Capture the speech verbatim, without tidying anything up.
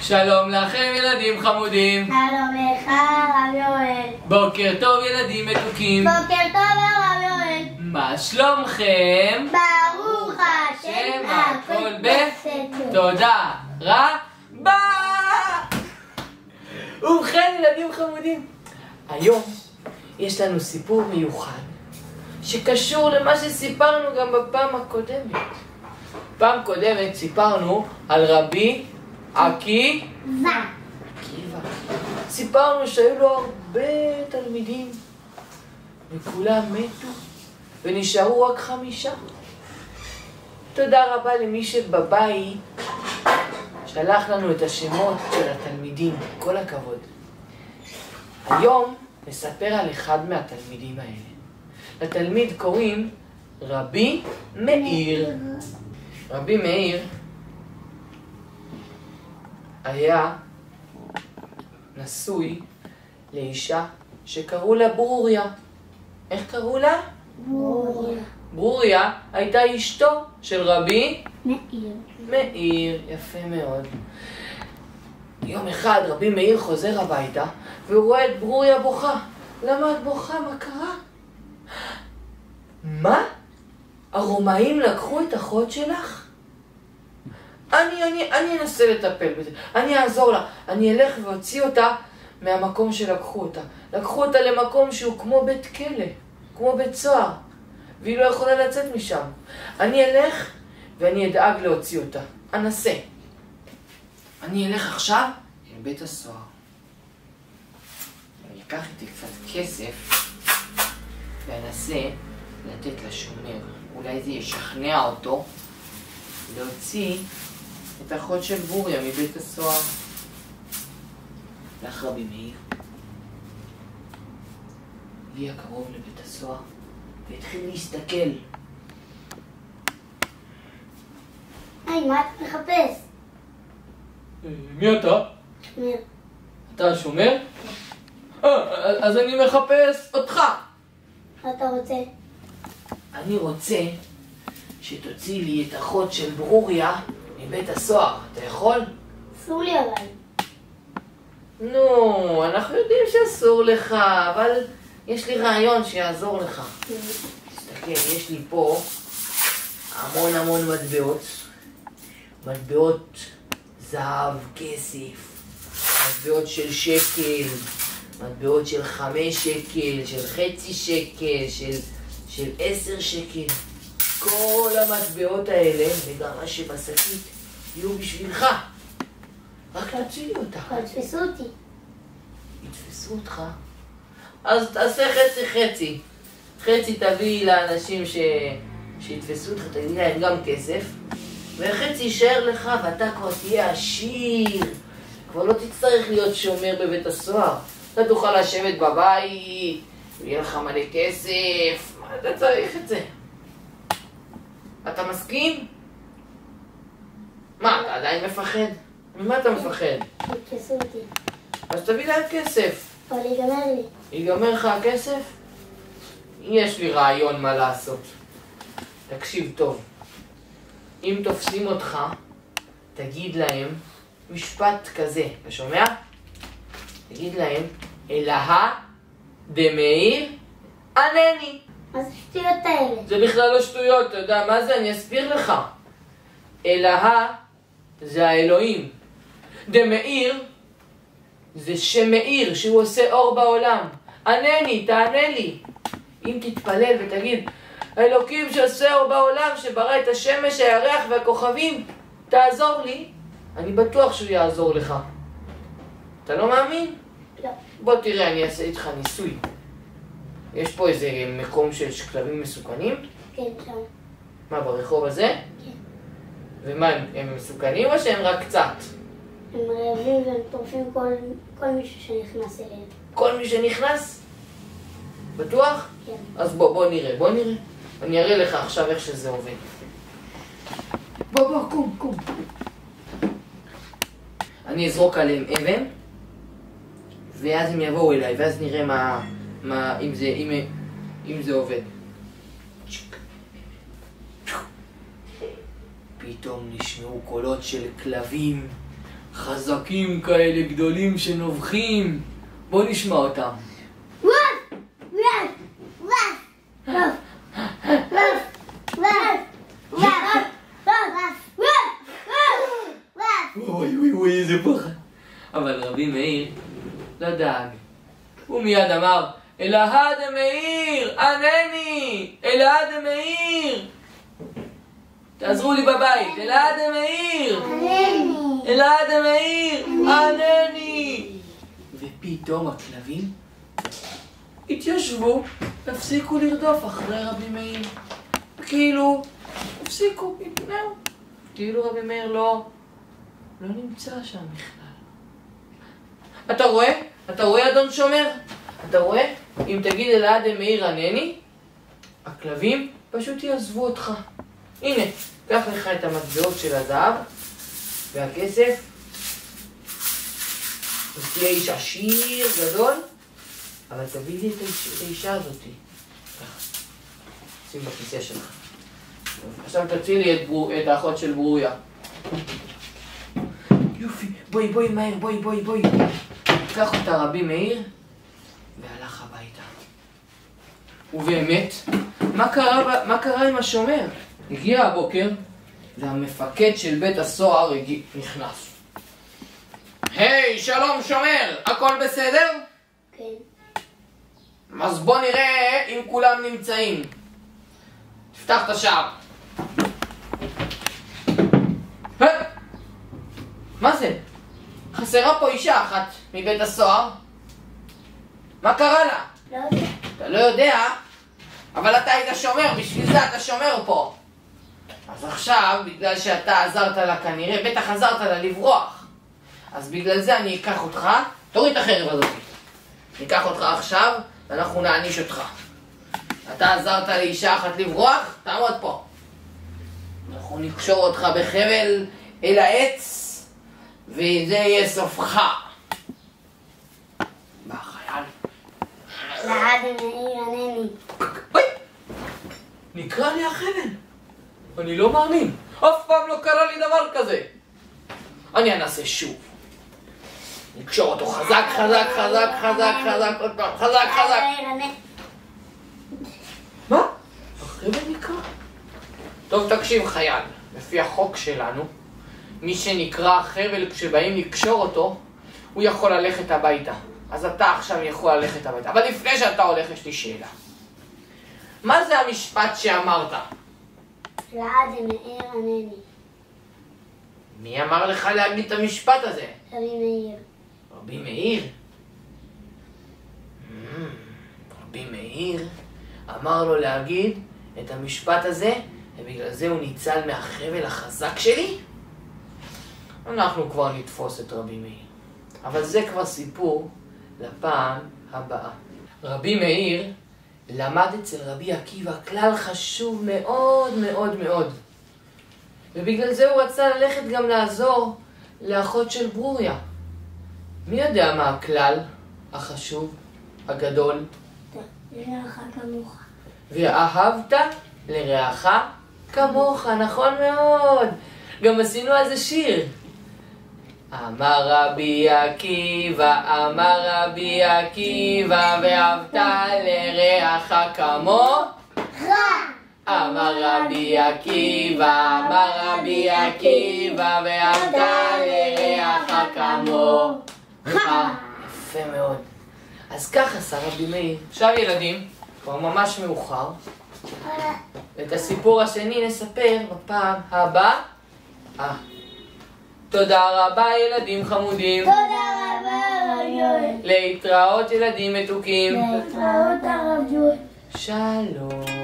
שלום לכם ילדים חמודים. שלום לך הרב יואל. בוקר טוב ילדים מתוקים. בוקר טוב הרב יואל. מה שלומכם? ברוך השם הכל בסדר. תודה רבה. ובכן ילדים חמודים, היום יש לנו סיפור מיוחד שקשור למה שסיפרנו גם בפעם הקודמת. פעם קודמת סיפרנו על רבי עקיבא. סיפרנו שהיו לו הרבה תלמידים וכולם מתו ונשארו רק חמישה. תודה רבה למי שבבית שלח לנו את השמות של התלמידים, כל הכבוד. היום נספר על אחד מהתלמידים האלה. לתלמיד קוראים רבי מאיר. רבי מאיר היה נשוי לאישה שקראו לה ברוריה. איך קראו לה? ברוריה. ברוריה הייתה אשתו של רבי מאיר. מאיר, יפה מאוד. יום אחד רבי מאיר חוזר הביתה והוא רואה את ברוריה בוכה. למה את בוכה? מה קרה? מה? הרומאים לקחו את אחות שלך? אני, אני, אני אנסה לטפל בזה. אני אעזור לה. אני אלך ואוציא אותה מהמקום שלקחו אותה. לקחו אותה למקום שהוא כמו בית כלא, כמו בית סוהר, והיא לא יכולה לצאת משם. אני אלך ואני אדאג להוציא אותה. אנסה. אני אלך עכשיו לבית הסוהר. אני אקח איתי קצת כסף ואנסה לתת לשומר. אולי זה ישכנע אותו להוציא את אחות של ברוריה מבית הסוהר. לך רבי מאיר הגיע קרוב לבית הסוהר והתחיל להסתכל. היי, מה אתה מחפש? מי אתה? שומר. אתה השומר? אז אני מחפש אותך. מה אתה רוצה? אני רוצה שתוציא לי את אחות של ברוריה מבית הסוהר. אתה יכול? אסור לי אבל. נו, אנחנו יודעים שאסור לך, אבל יש לי רעיון שיעזור לך. תסתכל, יש לי פה המון המון מטבעות. מטבעות זהב, כסף, מטבעות של שקל, מטבעות של חמש שקל, של חצי שקל, של, של עשר שקל. כל המטבעות האלה, וגם מה שבשקית, יהיו בשבילך. רק תוציא לי אותה. תתפסו אותי. יתפסו אותך? אז תעשה חצי חצי. חצי תביא לאנשים ש... שיתפסו אותך, תגיד להם גם כסף, וחצי יישאר לך ואתה כבר תהיה עשיר. כבר לא תצטרך להיות שומר בבית הסוהר. אתה תוכל לשבת בבית, ויהיה לך מלא כסף. מה אתה צריך את זה? אתה מסכים? מה, אתה עדיין מפחד? ממה אתה מפחד? תתפסו אותי. אז תביא להם כסף. אבל ייגמר לי. ייגמר לך הכסף? יש לי רעיון מה לעשות. תקשיב טוב. אם תופסים אותך, תגיד להם משפט כזה. אתה שומע? תגיד להם, אלוהה דמאיר ענני. מה זה שטויות האלה? זה בכלל לא שטויות, אתה יודע מה זה? אני אסביר לך. אלוהה זה האלוהים. דמאיר זה שמאיר, שהוא עושה אור בעולם. ענני, תענה לי. אם תתפלל ותגיד, האלוקים שעושה אור בעולם, שברא את השמש, הירח והכוכבים, תעזור לי, אני בטוח שהוא יעזור לך. אתה לא מאמין? לא. בוא תראה, אני אעשה איתך ניסוי. יש פה איזה מקום של כלבים מסוכנים? כן, שם. מה, ברחוב הזה? כן. ומה, הם, הם מסוכנים או שהם רק קצת? הם רעבים והם טורפים כל, כל מישהו שנכנס אליהם. כל מי שנכנס? בטוח? כן. אז בוא, בוא נראה, בוא נראה. אני אראה לך עכשיו איך שזה עובד. בוא, בוא, קום, קום. אני אזרוק עליהם אבן, ואז הם יבואו אליי, ואז נראה מה, מה, אם זה, אם, אם זה עובד. פתאום נשמעו קולות של כלבים חזקים כאלה, גדולים שנובחים. בוא נשמע אותם. וואף! וואף! וואף! וואף! וואף! וואף! אוי אוי אוי, איזה פחד. אבל רבי מאיר לא דאג. הוא מיד אמר, אלוהי דמאיר, ענני! אלוהי דמאיר! תעזרו לי בבית, אלוהי דמאיר! ענני! אלוהי דמאיר, ענני! ופתאום הכלבים התיישבו, הפסיקו לרדוף אחרי רבי מאיר. כאילו, הפסיקו, התנאו. כאילו רבי מאיר לא, לא נמצא שם בכלל. אתה רואה? אתה רואה אדון שומר? אתה רואה? אם תגיד אלוהי דמאיר ענני, הכלבים פשוט יעזבו אותך. הנה, קח לך את המטבעות של הזהב והכסף. תהיה איש עשיר גדול, אבל תביא לי את האישה הזאת. ככה, שים בכיסא שלך. עכשיו תציל לי את, בור... את האחות של ברוריה. יופי, בואי בואי מהר, בואי בואי בואי. קח אותה רבי מאיר והלך הביתה. ובאמת, מה קרה, מה קרה עם השומר? הגיע הבוקר והמפקד של בית הסוהר הגיע, נכנס. היי, שלום שומר, הכל בסדר? כן. אז בוא נראה אם כולם נמצאים. תפתח את השער. מה זה? חסרה פה אישה אחת מבית הסוהר. מה קרה לה? לא יודע. אתה לא יודע, אבל אתה היית שומר, בשביל זה אתה שומר פה. אז עכשיו, בגלל שאתה עזרת לה כנראה, בטח עזרת לה לברוח. אז בגלל זה אני אקח אותך, תוריד את החרב הזאת. אני אקח אותך עכשיו, ואנחנו נעניש אותך. אתה עזרת לאישה אחת לברוח, תעמוד פה. אנחנו נקשור אותך בחבל אל העץ, וזה יהיה סופך. בא חייל. אלוהי דמאיר ענני. אוי! נקרא לי החבל. אני לא מאמין. אף פעם לא קרה לי דבר כזה. אני אנסה שוב. נקשור אותו חזק, חזק, חזק, חזק, חזק, עוד פעם, חזק, חזק. מה? החבל נקרא? טוב, תקשיב חייל. לפי החוק שלנו, מי שנקרא חבל כשבאים לקשור אותו, הוא יכול ללכת הביתה. אז אתה עכשיו יכול ללכת הביתה. אבל לפני שאתה הולך, יש לי שאלה. מה זה המשפט שאמרת? אלוהי דמאיר ענני. מי אמר לך להגיד את המשפט הזה? רבי מאיר. רבי מאיר? רבי מאיר אמר לו להגיד את המשפט הזה, ובגלל זה הוא ניצל מהחבל החזק שלי? אנחנו כבר נתפוס את רבי מאיר. אבל זה כבר סיפור לפעם הבאה. רבי מאיר למד אצל רבי עקיבא כלל חשוב מאוד מאוד מאוד. ובגלל זה הוא רצה ללכת גם לעזור לאחות של ברוריה. מי יודע מה הכלל החשוב, הגדול? לרעך כמוך. ואהבת לרעך כמוך, נכון מאוד. גם עשינו על זה שיר. אמר רבי עקיבא, אמר רבי עקיבא, ואהבת לרעך כמוך. אמר רבי עקיבא, אמר רבי עקיבא, ואהבת לרעך כמוך. יפה מאוד. אז ככה עשה רבי מאיר. עכשיו ילדים, כבר ממש מאוחר. את הסיפור השני נספר בפעם הבאה. תודה רבה ילדים חמודים. תודה רבה הרב יואל. להתראות ילדים מתוקים. להתראות הרב יואל. שלום.